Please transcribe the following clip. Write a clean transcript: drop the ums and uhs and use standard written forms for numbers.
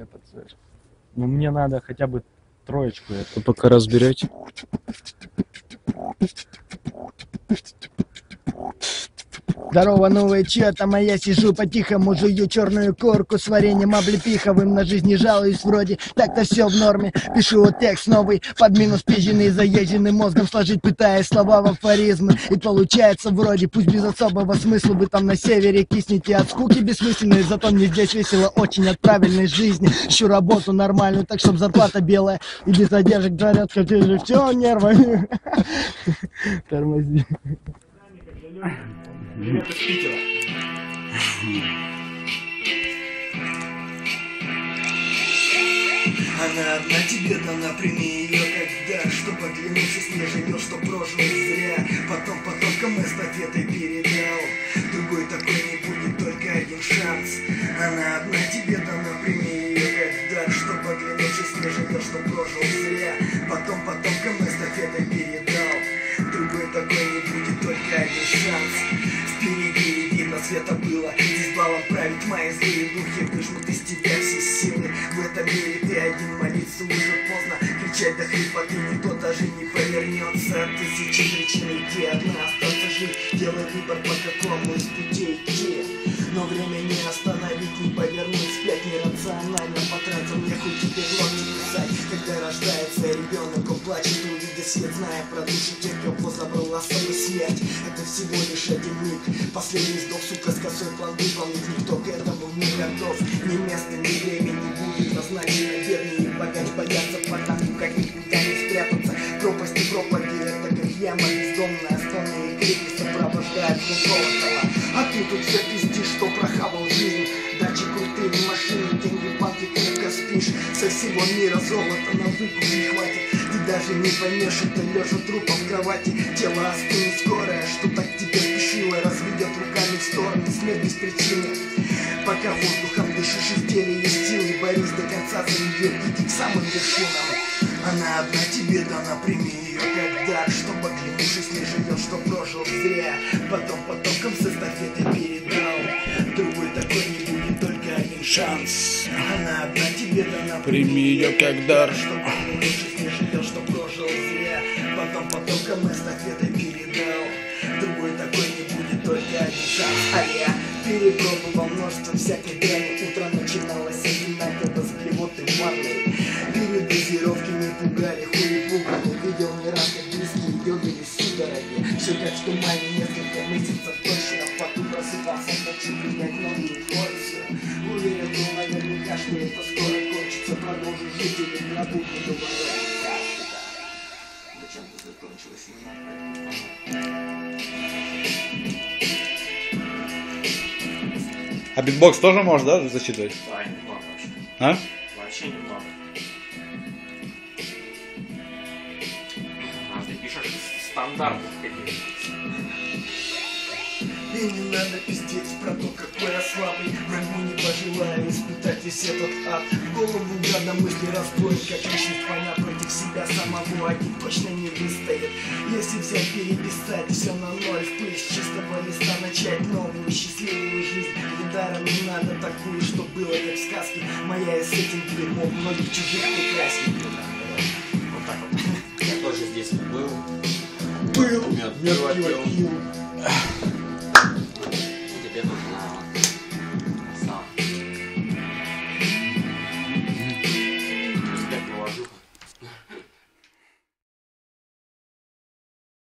Ну мне надо хотя бы троечку. Это пока разберете. Здорово, новая чё-то я сижу по-тихому, жую черную корку с вареньем облепиховым, на жизнь не жалуюсь вроде, так-то все в норме. Пишу вот текст новый, под минус пизженный, заезженный мозгом сложить, пытаясь слова в афоризмы. И получается вроде, пусть без особого смысла, вы там на севере киснете от скуки бессмысленной, зато мне здесь весело очень от правильной жизни. Ищу работу нормальную, так чтоб зарплата белая и без задержек жарят, хотя же все нервы. Тормози. Привет из Питера. Она одна тебе дана, прими ее как дар, чтобы оглянуться с ней живешь, что прожил зря. Потом потомкам эстафетой передал, другой такой не будет, только один шанс. Она одна тебе дана, прими ее как дар, чтобы оглянуться с ней живешь, что прожил зря. Потом потомкам эстафетой передал, другой такой не будет, только один шанс. Впереди видно света было, здесь балом править мои злые духи, выжмут из тебя все силы. В этом мире ты один, молиться уже поздно, кричать до хрипоты никто даже не повернется. Тысячи причин идти, одна остаться жить, делай выбор, по какому из путей идти. Но время не остановить, не повернуть вспять нерационально. Потратил мне хоть теперь лом не писать. Когда рождается ребенок, он плачет, увидя свет, зная про душу тех, кого забрала с собой смерть. Это всего лишь один миг, последний вздох, сука, с косой план выполнить. Никто к этому не готов, ни места, ни времени будет назначено. Вернее, богач боятся, потому как никуда не спрятаться. Пропасти проповеди, это как яма бездомная, стоны и крики сопровождают звук колокола. А ты тут все пиздишь, что прохавал жизнь. Дачи, крутые машины, деньги в банке, крепко спишь. Со всего мира золота на выкуп не хватит. Ты даже не поймешь, это лежа трупом в кровати. Тело остынет скорое, что так тебе спешило. Разведет руками в стороны, смерть без причины. Пока воздухом дышишь, и в теле есть силы, борись до конца за нее, иди к самым вершинам. Она одна тебе дана, прими ее как дар, чтобы оглянувшись не живешь, что прожил зря. Потом потомкам с эстафетой передал, другой такой не будет, только один шанс. Она одна тебе дана, Прими ее как дар, чтобы оглянувшись не живешь, что прожил зря. Потом потомкам эстафетой передал, другой такой не будет, только один шанс. А я перепробовал множество всякой дряни. Утро начиналось одинаково с блевоты в ванной. Передозировки не пугали, хуй пугали. Видел не раз, как близкие дергали судороги. Все как в тумане, несколько месяцев точно. В поту просыпался ночью, принять новую порцию. Уверен был наверняка, что это скоро кончится. Продолжу жить или гробу не говорю. Зачем ты закончилась именно? А битбокс тоже можешь, да, зачитывать? Да, немного вообще. А? Вообще немного. А ты пишешь стандартных каких-то. И не надо пиздеть про то, какой я слабый. Врагу не пожелаю испытать весь этот ад. В голову гада мысли разбой, как личность война против себя самого. Один точно не выстоит. Если взять, переписать все на ноль, в пыль с чистого листа начать новую счастливую жизнь. Недаром не надо такую, что было как в сказке. Моя и с этим дерьмом многих чужих прекрасней. Вот так вот. Я тоже здесь был. Был, Мед мед пиво пиво пил. пил. Тебе нужно